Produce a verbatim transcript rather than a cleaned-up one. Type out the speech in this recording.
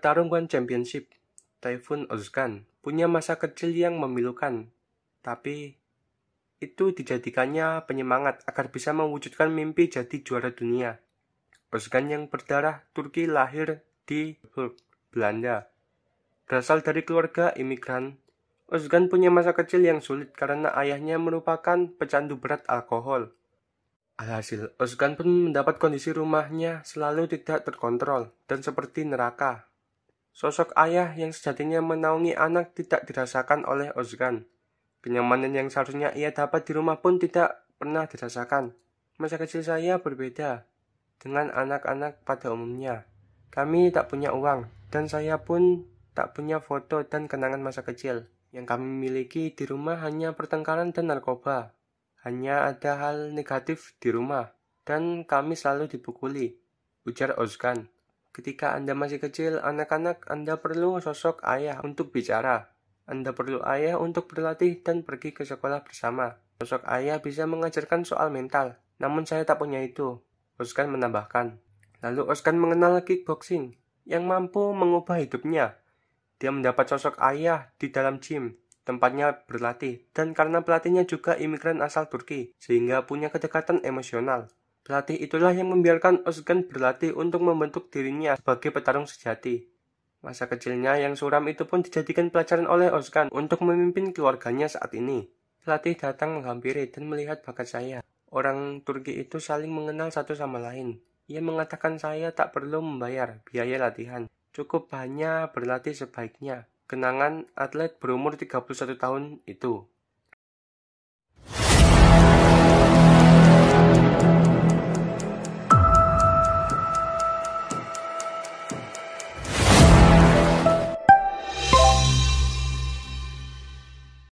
petarung One Championship, Tayfun Ozcan, punya masa kecil yang memilukan, tapi itu dijadikannya penyemangat agar bisa mewujudkan mimpi jadi juara dunia. Ozcan yang berdarah Turki lahir di Burg, Belanda. Berasal dari keluarga imigran, Ozcan punya masa kecil yang sulit karena ayahnya merupakan pecandu berat alkohol. Alhasil, Ozcan pun mendapat kondisi rumahnya selalu tidak terkontrol dan seperti neraka. Sosok ayah yang sejatinya menaungi anak tidak dirasakan oleh Ozcan. Kenyamanan yang seharusnya ia dapat di rumah pun tidak pernah dirasakan. Masa kecil saya berbeda dengan anak-anak pada umumnya. Kami tak punya uang, dan saya pun tak punya foto dan kenangan masa kecil. Yang kami miliki di rumah hanya pertengkaran dan narkoba. Hanya ada hal negatif di rumah, dan kami selalu dipukuli, ujar Ozcan. Ketika Anda masih kecil, anak-anak, Anda perlu sosok ayah untuk bicara. Anda perlu ayah untuk berlatih dan pergi ke sekolah bersama. Sosok ayah bisa mengajarkan soal mental, namun saya tak punya itu, Ozcan menambahkan. Lalu Ozcan mengenal kickboxing, yang mampu mengubah hidupnya. Dia mendapat sosok ayah di dalam gym, tempatnya berlatih, dan karena pelatihnya juga imigran asal Turki, sehingga punya kedekatan emosional. Pelatih itulah yang membiarkan Ozcan berlatih untuk membentuk dirinya sebagai petarung sejati. Masa kecilnya yang suram itu pun dijadikan pelajaran oleh Ozcan untuk memimpin keluarganya saat ini. Pelatih datang menghampiri dan melihat bakat saya. Orang Turki itu saling mengenal satu sama lain. Ia mengatakan saya tak perlu membayar biaya latihan, cukup hanya berlatih sebaiknya. Kenangan atlet berumur tiga puluh satu tahun itu.